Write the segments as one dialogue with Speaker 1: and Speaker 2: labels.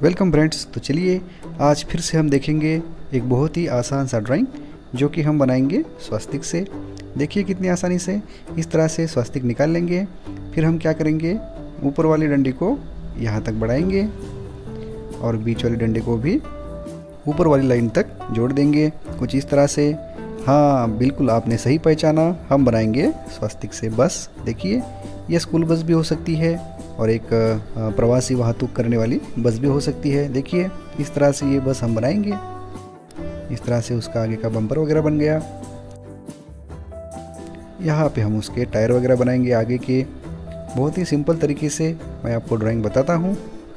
Speaker 1: Welcome friends. तो चलिए आज फिर से हम देखेंगे एक बहुत ही आसान सा ड्राइंग जो कि हम बनाएंगे स्वास्तिक से। देखिए कितनी आसानी से इस तरह से स्वास्तिक निकाल लेंगे। फिर हम क्या करेंगे, ऊपर वाली डंडी को यहाँ तक बढ़ाएंगे और बीच वाली डंडी को भी ऊपर वाली लाइन तक जोड़ देंगे कुछ इस तरह से। हाँ बिल्कुल आपने सही पहचाना, हम बनाएंगे स्वास्तिक से बस। देखिए ये स्कूल बस भी हो सकती है और एक प्रवासी वाहतूक करने वाली बस भी हो सकती है। देखिए इस तरह से ये बस हम बनाएंगे। इस तरह से उसका आगे का बम्पर वगैरह बन गया। यहाँ पे हम उसके टायर वगैरह बनाएंगे आगे के। बहुत ही सिंपल तरीके से मैं आपको ड्राइंग बताता हूँ।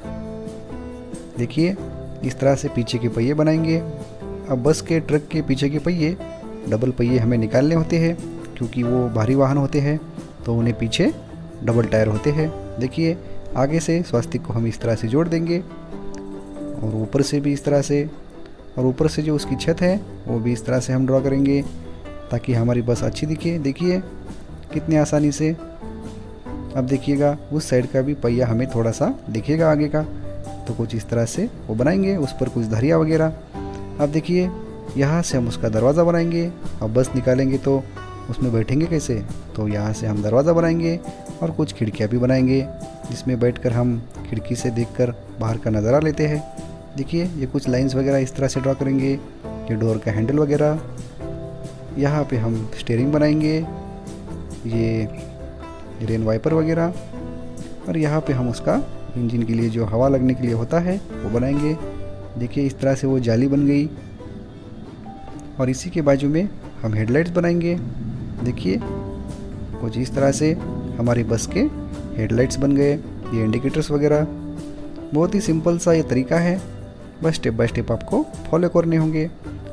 Speaker 1: देखिए इस तरह से पीछे के पहिए बनाएंगे। अब बस के ट्रक के पीछे के पहिए, डबल पहिए हमें निकालने होते हैं क्योंकि वो भारी वाहन होते हैं तो उन्हें पीछे डबल टायर होते हैं। देखिए आगे से स्वास्तिक को हम इस तरह से जोड़ देंगे और ऊपर से भी इस तरह से, और ऊपर से जो उसकी छत है वो भी इस तरह से हम ड्रॉ करेंगे ताकि हमारी बस अच्छी दिखे। देखिए कितनी आसानी से। अब देखिएगा उस साइड का भी पहिया हमें थोड़ा सा दिखेगा आगे का, तो कुछ इस तरह से वो बनाएंगे, उस पर कुछ धरिया वगैरह। अब देखिए यहाँ से हम उसका दरवाज़ा बनाएंगे। अब बस निकालेंगे तो उसमें बैठेंगे कैसे, तो यहाँ से हम दरवाज़ा बनाएंगे और कुछ खिड़कियाँ भी बनाएंगे जिसमें बैठकर हम खिड़की से देखकर बाहर का नज़ारा लेते हैं। देखिए ये कुछ लाइंस वगैरह इस तरह से ड्रॉ करेंगे, ये डोर का हैंडल वगैरह। यहाँ पे हम स्टीयरिंग बनाएंगे, ये रेन वाइपर वगैरह, और यहाँ पे हम उसका इंजन के लिए जो हवा लगने के लिए होता है वो बनाएंगे। देखिए इस तरह से वो जाली बन गई। और इसी के बाजू में हम हेडलाइट्स बनाएंगे। देखिए कुछ इस तरह से हमारी बस के हेडलाइट्स बन गए, ये इंडिकेटर्स वगैरह। बहुत ही सिंपल सा ये तरीका है, बस स्टेप बाय स्टेप आपको फॉलो करने होंगे।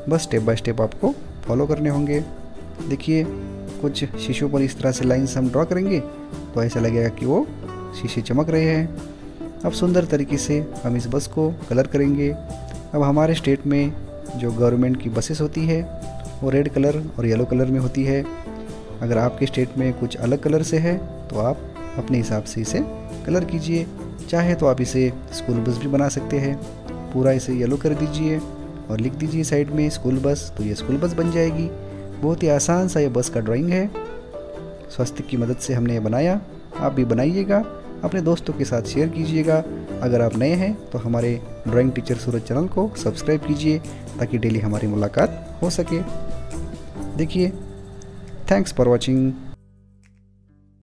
Speaker 1: देखिए कुछ शीशों पर इस तरह से लाइंस हम ड्रॉ करेंगे तो ऐसा लगेगा कि वो शीशे चमक रहे हैं। अब सुंदर तरीके से हम इस बस को कलर करेंगे। अब हमारे स्टेट में जो गवर्नमेंट की बसेस होती है वो रेड कलर और येलो कलर में होती है। अगर आपके स्टेट में कुछ अलग कलर से है तो आप अपने हिसाब से इसे कलर कीजिए। चाहे तो आप इसे स्कूल बस भी बना सकते हैं। पूरा इसे येलो कर दीजिए और लिख दीजिए साइड में स्कूल बस, तो ये स्कूल बस बन जाएगी। बहुत ही आसान सा ये बस का ड्राइंग है, स्वास्तिक की मदद से हमने ये बनाया। आप भी बनाइएगा, अपने दोस्तों के साथ शेयर कीजिएगा। अगर आप नए हैं तो हमारे ड्राइंग टीचर सूरज चैनल को सब्सक्राइब कीजिए ताकि डेली हमारी मुलाकात हो सके। देखिए थैंक्स फॉर वॉचिंग।